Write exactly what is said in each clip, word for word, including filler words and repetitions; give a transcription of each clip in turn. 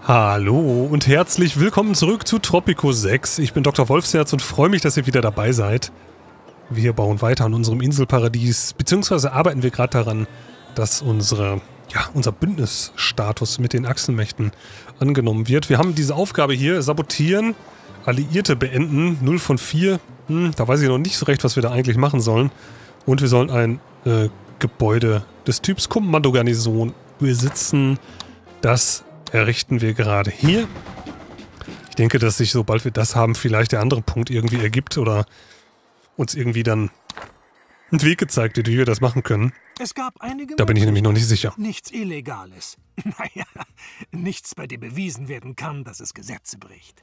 Hallo und herzlich willkommen zurück zu Tropico sechs. Ich bin Doktor Wolfsherz und freue mich, dass ihr wieder dabei seid. Wir bauen weiter an unserem Inselparadies, beziehungsweise arbeiten wir gerade daran, dass unsere, ja, unser Bündnisstatus mit den Achsenmächten angenommen wird. Wir haben diese Aufgabe hier, sabotieren, Alliierte beenden, null von vier. Hm, da weiß ich noch nicht so recht, was wir da eigentlich machen sollen. Und wir sollen ein äh, Gebäude des Typs Kommandogarnison besitzen. Das errichten wir gerade hier. Ich denke, dass sich, sobald wir das haben, vielleicht der andere Punkt irgendwie ergibt oder uns irgendwie dann einen Weg gezeigt wird, wie wir das machen können. Es gab einige da bin ich nämlich noch nicht sicher. Nichts Illegales. Naja, nichts, bei dem bewiesen werden kann, dass es Gesetze bricht.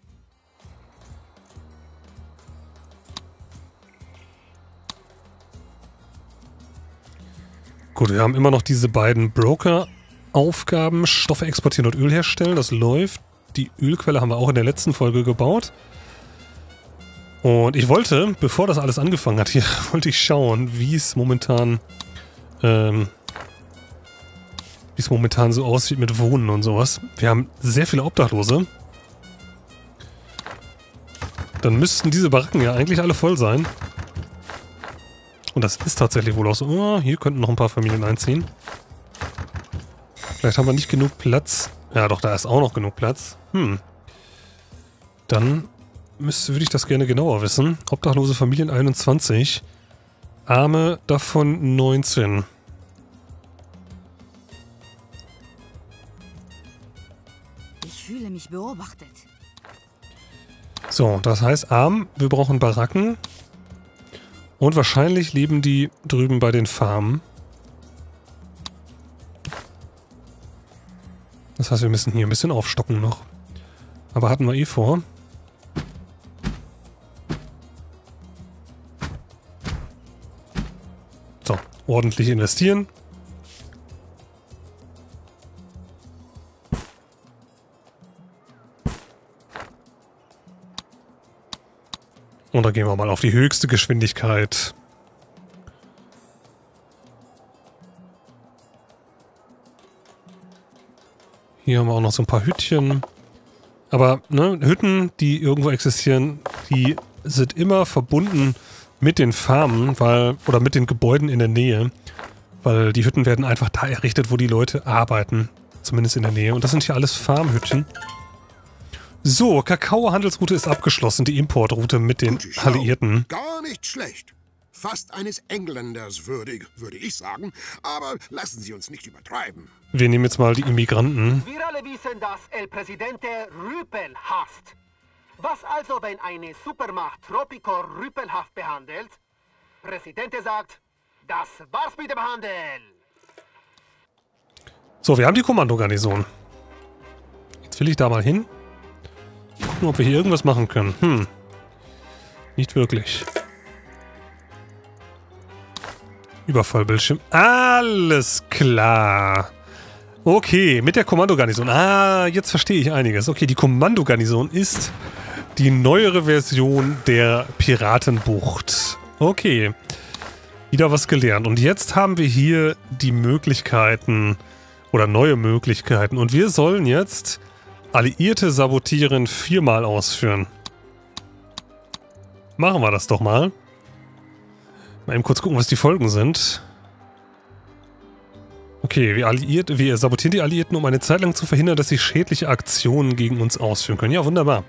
Gut, wir haben immer noch diese beiden Broker-Aufgaben. Stoffe exportieren und Öl herstellen, das läuft. Die Ölquelle haben wir auch in der letzten Folge gebaut. Und ich wollte, bevor das alles angefangen hat hier, wollte ich schauen, wie es momentan, ähm, wie es momentan so aussieht mit Wohnen und sowas. Wir haben sehr viele Obdachlose. Dann müssten diese Baracken ja eigentlich alle voll sein. Und das ist tatsächlich wohl auch so. Oh, hier könnten noch ein paar Familien einziehen. Vielleicht haben wir nicht genug Platz. Ja, doch, da ist auch noch genug Platz. Hm. Dann müsste, würde ich das gerne genauer wissen. Obdachlose Familien einundzwanzig. Arme davon neunzehn. Ich fühle mich beobachtet. So, das heißt arm. Wir brauchen Baracken. Und wahrscheinlich leben die drüben bei den Farmen. Das heißt, wir müssen hier ein bisschen aufstocken noch. Aber hatten wir eh vor. So, ordentlich investieren. Und da gehen wir mal auf die höchste Geschwindigkeit. Hier haben wir auch noch so ein paar Hütchen. Aber ne, Hütten, die irgendwo existieren, die sind immer verbunden mit den Farmen, weil, oder mit den Gebäuden in der Nähe. Weil die Hütten werden einfach da errichtet, wo die Leute arbeiten. Zumindest in der Nähe. Und das sind hier alles Farmhütchen. So, Kakao-Handelsroute ist abgeschlossen, die Importroute mit den Alliierten. Gar nicht schlecht. Fast eines Engländers würdig, würde ich sagen. Aber lassen Sie uns nicht übertreiben. Wir nehmen jetzt mal die Immigranten. Wir alle wissen, dass El Presidente Rüpel hasst. Was also, wenn eine Supermacht Tropico rüpelhaft behandelt? Presidente sagt, das war's mit dem Handel. So, wir haben die Kommandogarnison. Jetzt will ich da mal hin. Gucken, ob wir hier irgendwas machen können. Hm. Nicht wirklich. Überfallbildschirm. Alles klar. Okay, mit der Kommandogarnison. Ah, jetzt verstehe ich einiges. Okay, die Kommandogarnison ist die neuere Version der Piratenbucht. Okay. Wieder was gelernt. Und jetzt haben wir hier die Möglichkeiten oder neue Möglichkeiten. Und wir sollen jetzt Alliierte sabotieren viermal ausführen. Machen wir das doch mal. Mal eben kurz gucken, was die Folgen sind. Okay, wir, alliiert, wir sabotieren die Alliierten, um eine Zeit lang zu verhindern, dass sie schädliche Aktionen gegen uns ausführen können. Ja, wunderbar.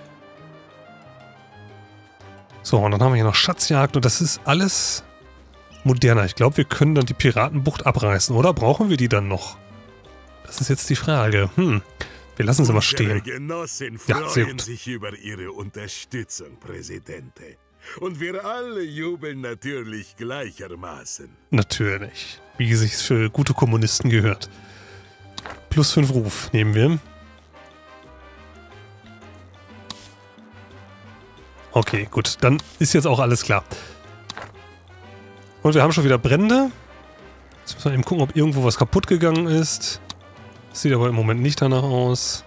So, und dann haben wir hier noch Schatzjagd und das ist alles moderner. Ich glaube, wir können dann die Piratenbucht abreißen, oder? Brauchen wir die dann noch? Das ist jetzt die Frage. Hm. Wir lassen sie mal stehen. Genossen Ja, sehr freuen gut. sich über Ihre Unterstützung, Präsidente. Und wir alle jubeln natürlich gleichermaßen. Natürlich. Wie sich's für gute Kommunisten gehört. Plus fünf Ruf nehmen wir. Okay, gut. Dann ist jetzt auch alles klar. Und wir haben schon wieder Brände. Jetzt müssen wir eben gucken, ob irgendwo was kaputt gegangen ist. Sieht aber im Moment nicht danach aus.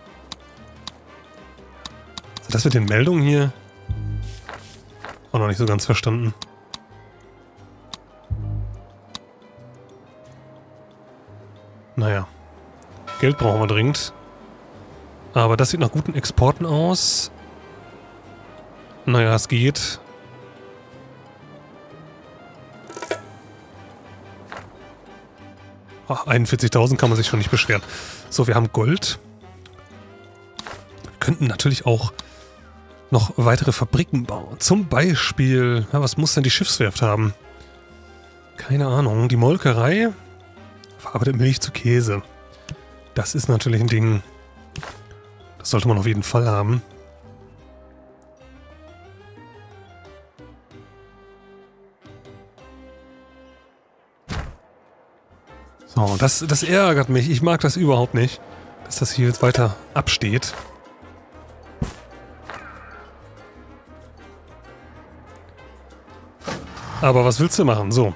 Das mit den Meldungen hier? Auch noch nicht so ganz verstanden. Naja. Geld brauchen wir dringend. Aber das sieht nach guten Exporten aus. Naja, es geht. Ach, einundvierzigtausend kann man sich schon nicht beschweren. So, wir haben Gold. Wir könnten natürlich auch noch weitere Fabriken bauen. Zum Beispiel, ja, was muss denn die Schiffswerft haben? Keine Ahnung. Die Molkerei verarbeitet Milch zu Käse. Das ist natürlich ein Ding. Das sollte man auf jeden Fall haben. So, das, das ärgert mich. Ich mag das überhaupt nicht, dass das hier jetzt weiter absteht. Aber was willst du machen? So.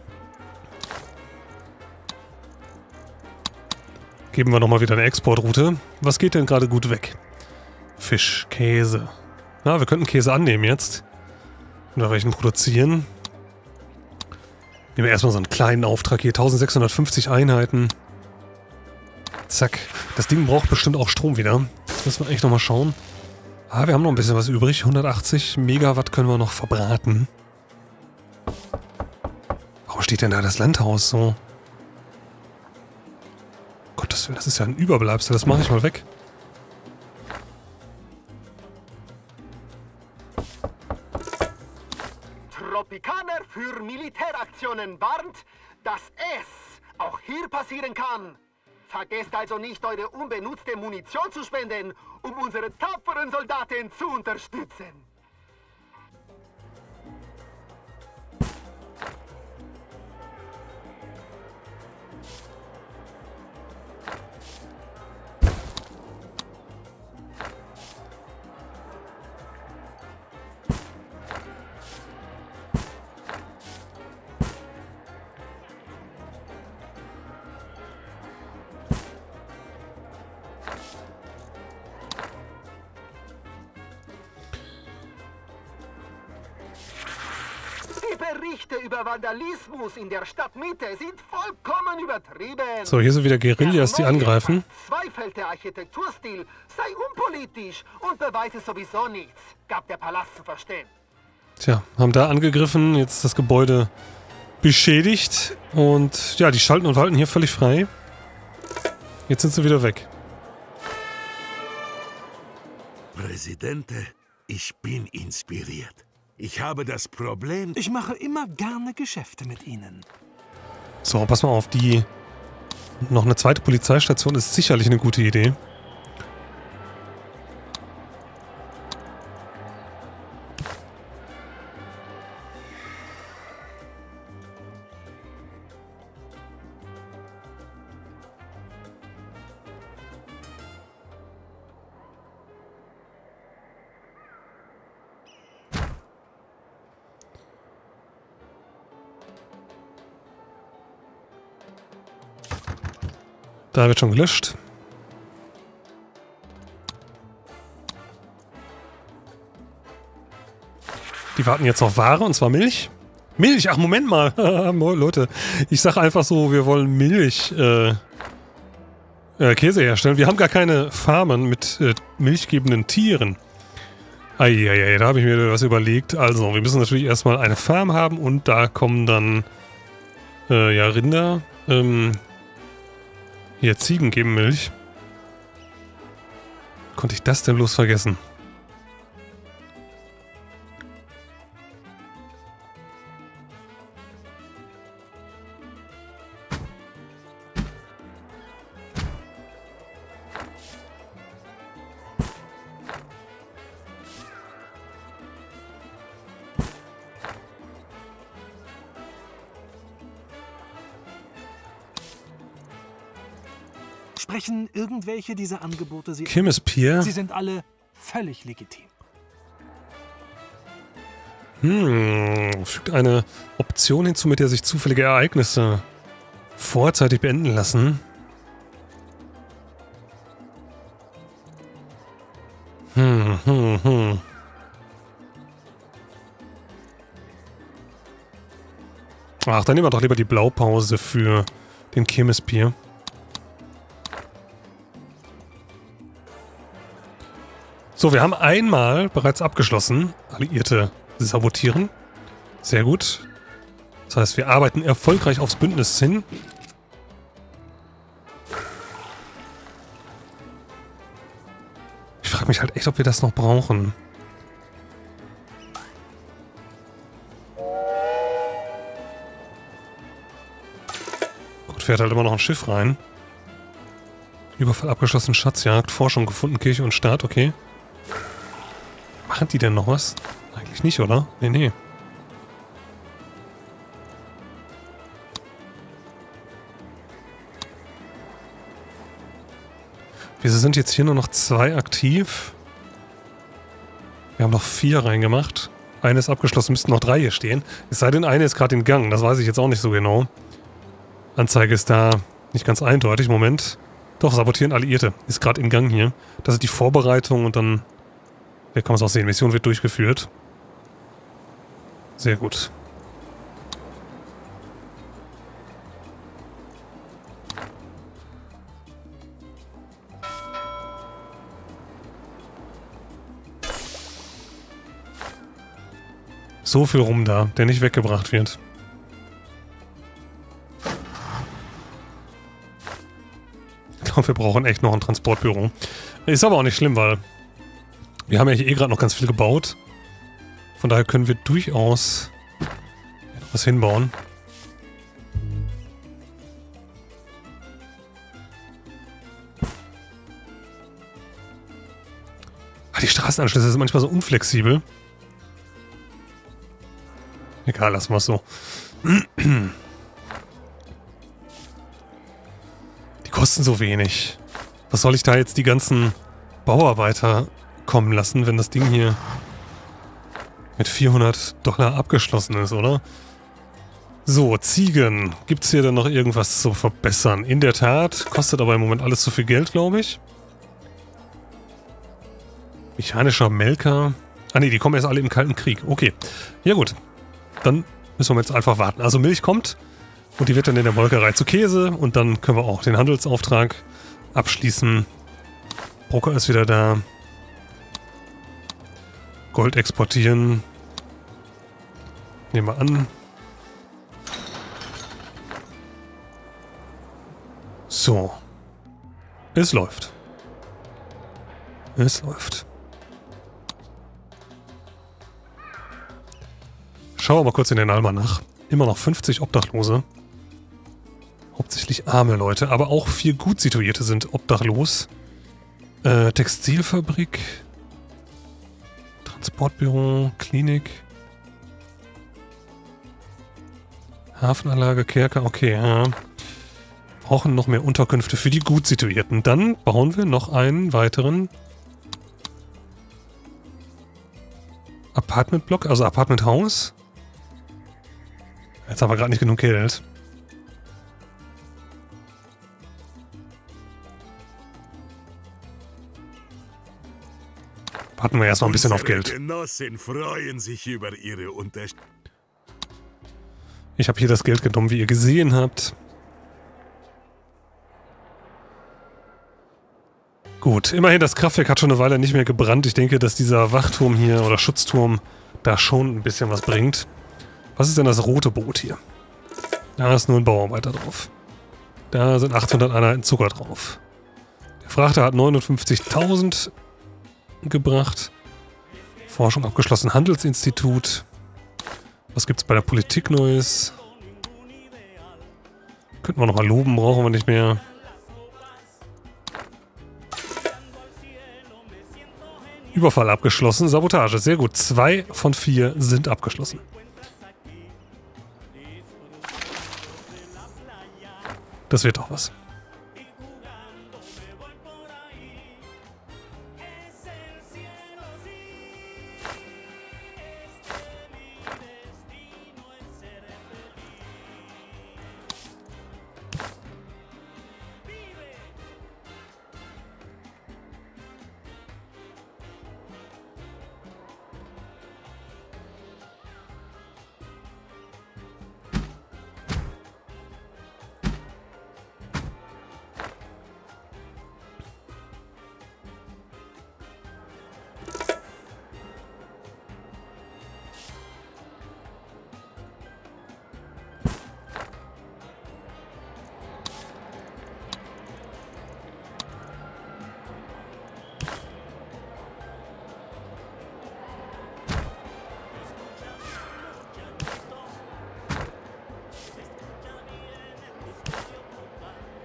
Geben wir nochmal wieder eine Exportroute. Was geht denn gerade gut weg? Fisch, Käse. Na, wir könnten Käse annehmen jetzt. Oder welchen produzieren. Nehmen wir erstmal so einen kleinen Auftrag hier. eintausendsechshundertfünfzig Einheiten. Zack. Das Ding braucht bestimmt auch Strom wieder. Das müssen wir eigentlich nochmal schauen. Ah, wir haben noch ein bisschen was übrig. hundertachtzig Megawatt können wir noch verbraten. Warum steht denn da das Landhaus so? Gottes Willen, das ist ja ein Überbleibsel. Das mache ich mal weg. Tropikaner für Militäraktionen warnt, dass es auch hier passieren kann. Vergesst also nicht, eure unbenutzte Munition zu spenden, um unsere tapferen Soldaten zu unterstützen. Berichte über Vandalismus in der Stadtmitte sind vollkommen übertrieben. So, hier sind wieder Guerillas, die angreifen. Verzweifelte Architekturstil sei unpolitisch und beweise sowieso nichts, gab der Palast zu verstehen. Tja, haben da angegriffen, jetzt das Gebäude beschädigt und ja, die schalten und walten hier völlig frei. Jetzt sind sie wieder weg. Präsidente, ich bin inspiriert. Ich habe das Problem... Ich mache immer gerne Geschäfte mit Ihnen. So, pass mal auf, die... Noch eine zweite Polizeistation ist sicherlich eine gute Idee. Da wird schon gelöscht. Die warten jetzt auf Ware, und zwar Milch. Milch, ach Moment mal. Leute, ich sage einfach so, wir wollen Milch, äh, äh, Käse herstellen. Wir haben gar keine Farmen mit äh, milchgebenden Tieren. Eieiei, da habe ich mir was überlegt. Also, wir müssen natürlich erstmal eine Farm haben und da kommen dann, äh, ja, Rinder, ähm, hier, Ziegen geben Milch. Konnte ich das denn bloß vergessen? Sprechen irgendwelche dieser Angebote Sie Chemispier. Sie sind alle völlig legitim. Hm, fügt eine Option hinzu, mit der sich zufällige Ereignisse vorzeitig beenden lassen. Hm, hm, hm. Ach, dann nehmen wir doch lieber die Blaupause für den Chemispier. So, wir haben einmal bereits abgeschlossen. Alliierte sabotieren. Sehr gut. Das heißt, wir arbeiten erfolgreich aufs Bündnis hin. Ich frage mich halt echt, ob wir das noch brauchen. Gut, fährt halt immer noch ein Schiff rein. Überfall abgeschlossen, Schatzjagd, Forschung gefunden, Kirche und Staat, okay. Machen die denn noch was? Eigentlich nicht, oder? Nee, nee. Wieso sind jetzt hier nur noch zwei aktiv? Wir haben noch vier reingemacht. Eine ist abgeschlossen, müssten noch drei hier stehen. Es sei denn, eine ist gerade in Gang. Das weiß ich jetzt auch nicht so genau. Anzeige ist da nicht ganz eindeutig. Moment. Doch, sabotieren Alliierte. Ist gerade in Gang hier. Das ist die Vorbereitung und dann... Hier kann man es auch sehen. Mission wird durchgeführt. Sehr gut. So viel rum da, der nicht weggebracht wird. Ich glaube, wir brauchen echt noch ein Transportbüro. Ist aber auch nicht schlimm, weil wir haben ja hier eh gerade noch ganz viel gebaut. Von daher können wir durchaus was hinbauen. Ah, die Straßenanschlüsse sind manchmal so unflexibel. Egal, lassen wir es so. Die kosten so wenig. Was soll ich da jetzt die ganzen Bauarbeiter kommen lassen, wenn das Ding hier mit vierhundert Dollar abgeschlossen ist, oder? So, Ziegen. Gibt es hier denn noch irgendwas zu verbessern? In der Tat. Kostet aber im Moment alles zu viel Geld, glaube ich. Mechanischer Melker. Ah ne, die kommen erst alle im Kalten Krieg. Okay. Ja gut. Dann müssen wir jetzt einfach warten. Also Milch kommt und die wird dann in der Molkerei zu Käse und dann können wir auch den Handelsauftrag abschließen. Broker ist wieder da. Gold exportieren. Nehmen wir an. So. Es läuft. Es läuft. Schauen wir mal kurz in den Almanach. Immer noch fünfzig Obdachlose. Hauptsächlich arme Leute, aber auch vier gut Situierte sind obdachlos. Äh, Textilfabrik. Transportbüro, Klinik. Hafenanlage, Kerker, okay, ja. Brauchen noch mehr Unterkünfte für die gut Situierten. Dann bauen wir noch einen weiteren Apartmentblock, also Apartmenthaus. Jetzt haben wir gerade nicht genug Geld. Warten wir erstmal ein bisschen auf Geld. Genossen freuen sich über ihre Unterstützung. Ich habe hier das Geld genommen, wie ihr gesehen habt. Gut, immerhin, das Kraftwerk hat schon eine Weile nicht mehr gebrannt. Ich denke, dass dieser Wachturm hier oder Schutzturm da schon ein bisschen was bringt. Was ist denn das rote Boot hier? Da ist nur ein Bauarbeiter drauf. Da sind achthundert Einheiten Zucker drauf. Der Frachter hat neunundfünfzigtausend gebracht. Forschung abgeschlossen, Handelsinstitut. Was gibt's bei der Politik Neues? Könnten wir nochmal loben, brauchen wir nicht mehr. Überfall abgeschlossen, Sabotage, sehr gut. Zwei von vier sind abgeschlossen. Das wird doch was.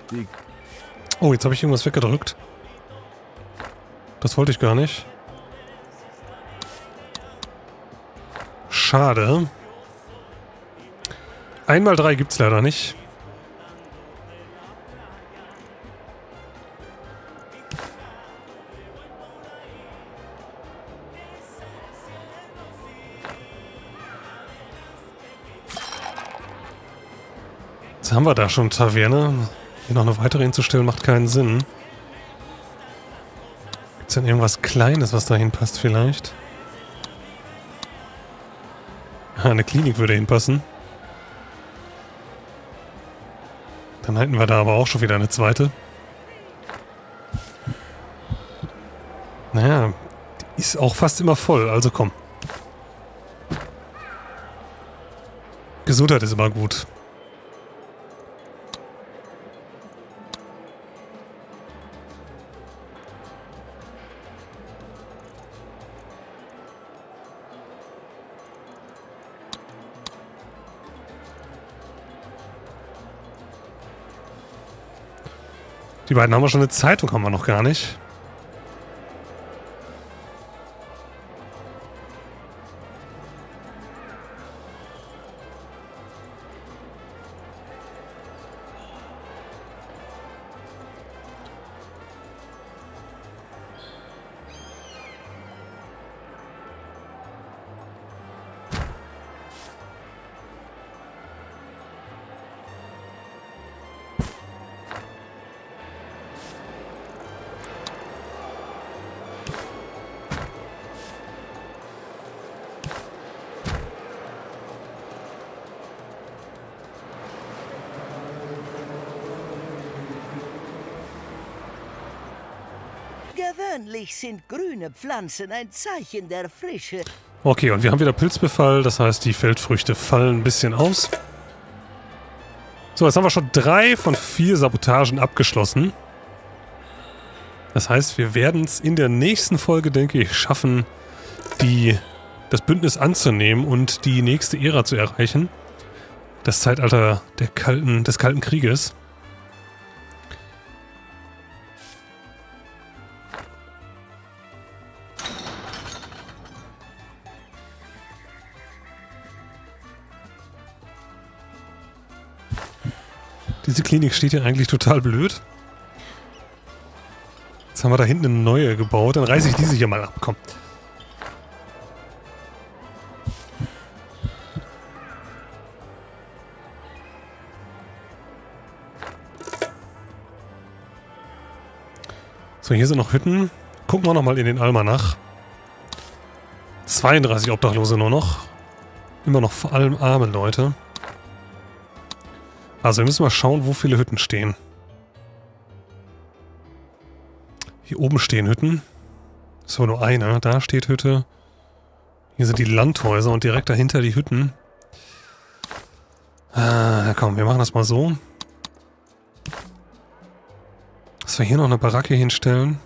Oh, jetzt habe ich irgendwas weggedrückt. Das wollte ich gar nicht. Schade. Einmal drei gibt's leider nicht. Jetzt haben wir da schon Taverne. Hier noch eine weitere hinzustellen macht keinen Sinn. Gibt es denn irgendwas Kleines, was da hinpasst vielleicht? Eine Klinik würde hinpassen. Dann hätten wir da aber auch schon wieder eine zweite. Naja, die ist auch fast immer voll, also komm. Gesundheit ist immer gut. Die beiden haben wir schon, eine Zeitung haben wir noch gar nicht. Gewöhnlich sind grüne Pflanzen ein Zeichen der Frische. Okay, und wir haben wieder Pilzbefall, das heißt, die Feldfrüchte fallen ein bisschen aus. So, jetzt haben wir schon drei von vier Sabotagen abgeschlossen. Das heißt, wir werden es in der nächsten Folge, denke ich, schaffen, die, das Bündnis anzunehmen und die nächste Ära zu erreichen. Das Zeitalter der Kalten, des Kalten Krieges. Diese Klinik steht hier eigentlich total blöd. Jetzt haben wir da hinten eine neue gebaut. Dann reiße ich diese hier mal ab. Komm. So, hier sind noch Hütten. Gucken wir nochmal in den Almanach. zweiunddreißig Obdachlose nur noch. Immer noch vor allem arme Leute. Also wir müssen mal schauen, wo viele Hütten stehen. Hier oben stehen Hütten. Das ist aber nur eine. Da steht Hütte. Hier sind die Landhäuser und direkt dahinter die Hütten. Ah, komm, wir machen das mal so. Dass wir hier noch eine Baracke hinstellen.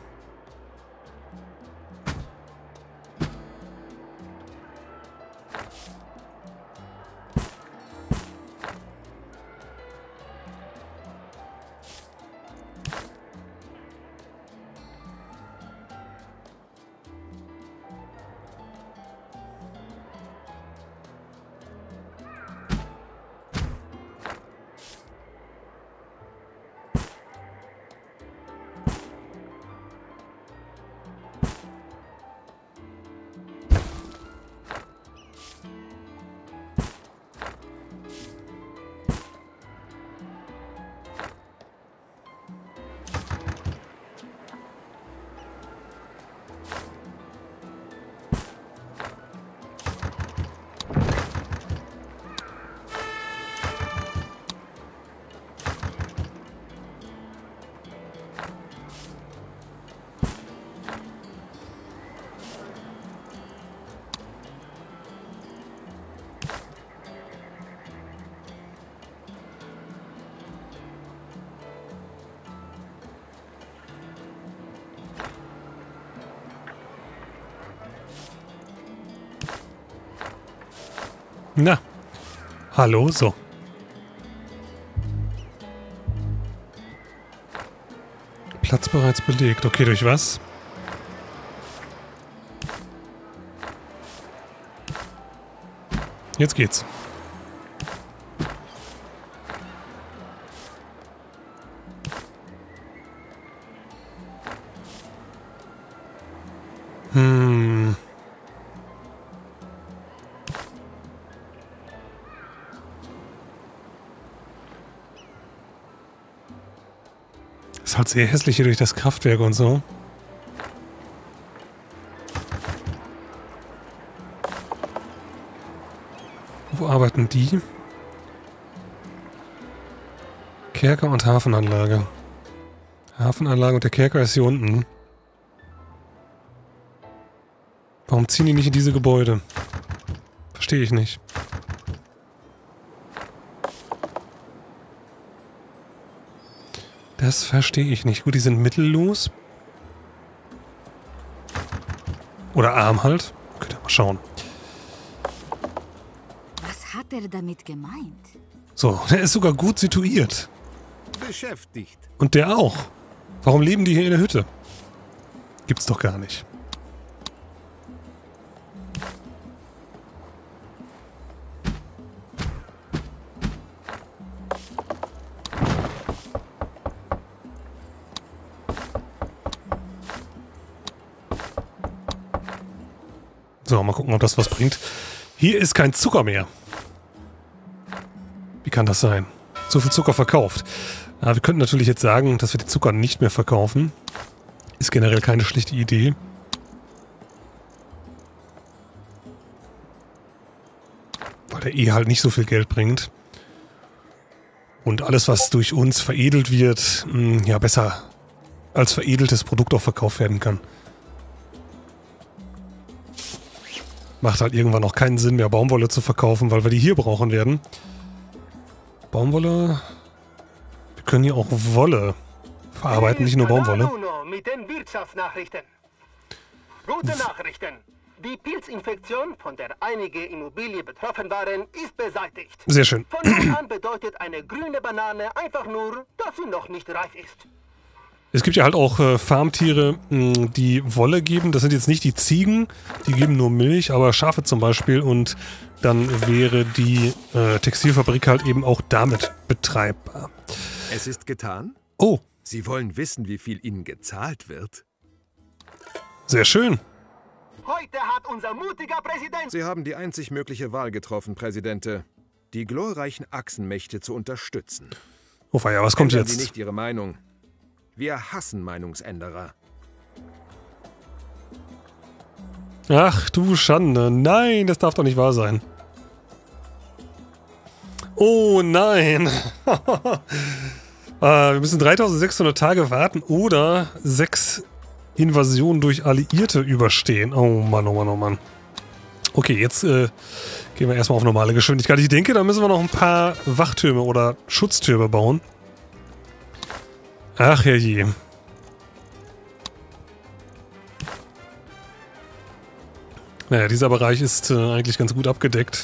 Na, hallo, so. Platz bereits belegt. Okay, durch was? Jetzt geht's. Hm. Ist halt sehr hässlich hier durch das Kraftwerk und so. Wo arbeiten die? Kerker und Hafenanlage. Hafenanlage und der Kerker ist hier unten. Warum ziehen die nicht in diese Gebäude? Verstehe ich nicht. Das verstehe ich nicht. Gut, die sind mittellos. Oder arm halt. Könnt ihr mal schauen. Was hat er damit gemeint? So, der ist sogar gut situiert. Beschäftigt. Und der auch. Warum leben die hier in der Hütte? Gibt's doch gar nicht. So, mal gucken, ob das was bringt. Hier ist kein Zucker mehr. Wie kann das sein? So viel Zucker verkauft. Ja, wir könnten natürlich jetzt sagen, dass wir den Zucker nicht mehr verkaufen. Ist generell keine schlechte Idee. Weil der eh halt nicht so viel Geld bringt. Und alles, was durch uns veredelt wird, mh, ja, besser als veredeltes Produkt auch verkauft werden kann. Macht halt irgendwann auch keinen Sinn mehr, Baumwolle zu verkaufen, weil wir die hier brauchen werden. Baumwolle... Wir können hier auch Wolle verarbeiten, nicht nur Baumwolle. Mit den Wirtschaftsnachrichten. Gute Nachrichten. Die Pilzinfektion, von der einige Immobilien betroffen waren, ist beseitigt. Sehr schön. Von nun an bedeutet eine grüne Banane einfach nur, dass sie noch nicht reif ist. Es gibt ja halt auch äh, Farmtiere, mh, die Wolle geben. Das sind jetzt nicht die Ziegen, die geben nur Milch, aber Schafe zum Beispiel. Und dann wäre die äh, Textilfabrik halt eben auch damit betreibbar. Es ist getan? Oh. Sie wollen wissen, wie viel Ihnen gezahlt wird? Sehr schön. Heute hat unser mutiger Präsident... Sie haben die einzig mögliche Wahl getroffen, Präsidente. Die glorreichen Achsenmächte zu unterstützen. Oh ja, was kommt Ändern jetzt? Sie nicht Ihre Meinung. Wir hassen Meinungsänderer. Ach du Schande. Nein, das darf doch nicht wahr sein. Oh nein. äh, wir müssen dreitausendsechshundert Tage warten oder sechs Invasionen durch Alliierte überstehen. Oh Mann, oh Mann, oh Mann. Okay, jetzt äh, gehen wir erstmal auf normale Geschwindigkeit. Ich denke, da müssen wir noch ein paar Wachtürme oder Schutztürme bauen. Ach herrje. Naja, dieser Bereich ist äh, eigentlich ganz gut abgedeckt.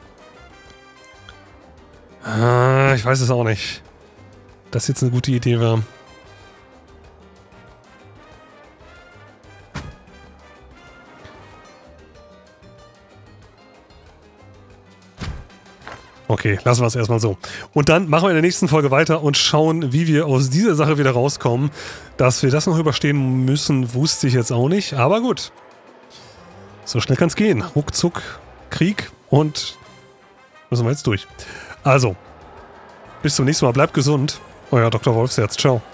Ah, ich weiß es auch nicht. Das jetzt eine gute Idee war. Okay, lassen wir es erstmal so. Und dann machen wir in der nächsten Folge weiter und schauen, wie wir aus dieser Sache wieder rauskommen. Dass wir das noch überstehen müssen, wusste ich jetzt auch nicht. Aber gut. So schnell kann es gehen. Ruckzuck, Krieg und müssen wir jetzt durch. Also, bis zum nächsten Mal. Bleibt gesund. Euer Doktor Wolfsherz. Ciao.